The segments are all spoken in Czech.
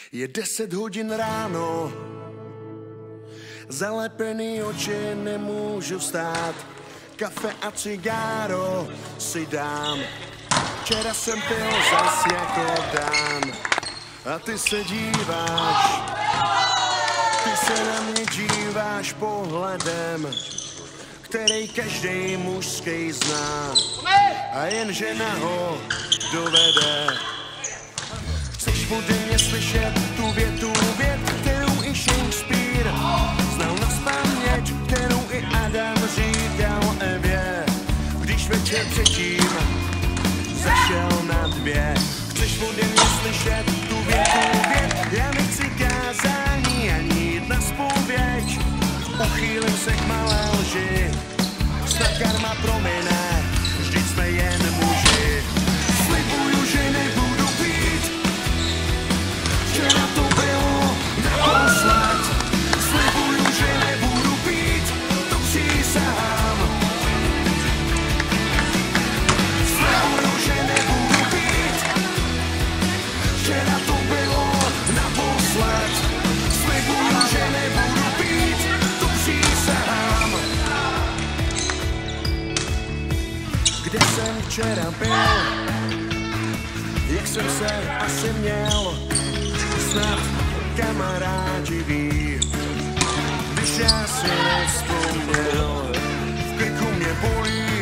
Je 10 hodin ráno, zalepený oči, nemůžu vstát. Kafe a cigáro si dám. Včera jsem pil zas jako dám. A ty se díváš, ty se na mě díváš pohledem, který každý mužský zná. A jen žena ho dovede. Chceš ode mě slyšet tu větu, kterou i Shakespeare znal nazpaměť, kterou i Adam říkal Evě, když večer předtím zašel na 2. Chceš ode mě slyšet tu větu, já nechci kázání ani jít na zpověď. Uchýlím se k malé lži, snad karma promine, vždyť jsme jen muži. Slibuju, že nebudu pít, včera to bylo naposled. Slibuju, že nebudu pít, to přísahám. Slibuju, že nebudu pít, včera to bylo naposled. Slibuju, že nebudu pít, to přísahám. Kde jsem včera byl, jak jsem se asi měl, snad kamarádi ví, když já si nevzpomněl, v krku mě bolí,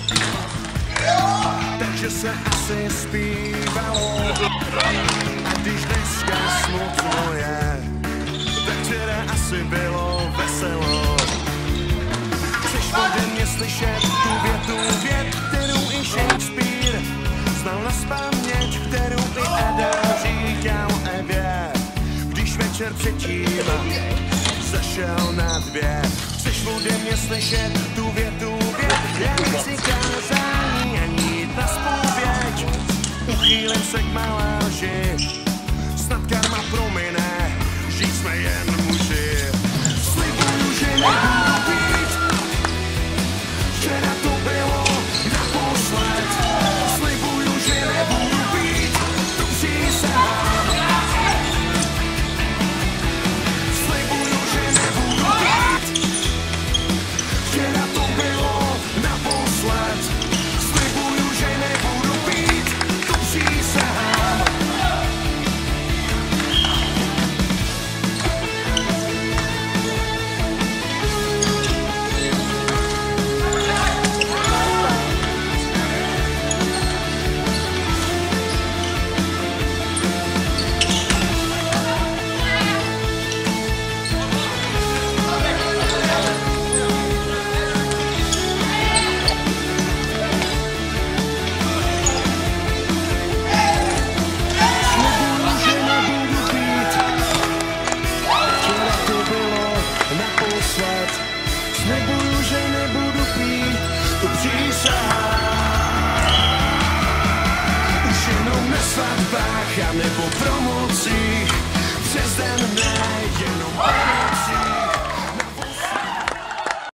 takže se asi zpívalo. A když dneska smutno je, tak včera asi bylo veselo. Chceš ode mě slyšet tu větu, kterou i Shakespeare znal nazpaměť, kterou i Adam říkal Evě, když večer předtím zašel na 2. Chceš ode mě slyšet tu větu, já nechci kázání ani jít na zpověď. Uchýlím se k malé lži, snad karma promine, vždyť jsme jen muži. Slibuju, že nebudu pít, včera to bylo naposled. Slibuju, že nebudu pít, to přísahám. Slibuju, že nebudu pít, včera to bylo naposled. Slibuju, že nebudu pít, to přísahám. Slibuju, že nebudu pít, to přísahám. Už jenom na svatbách a nebo promocích, přes den ne, jenom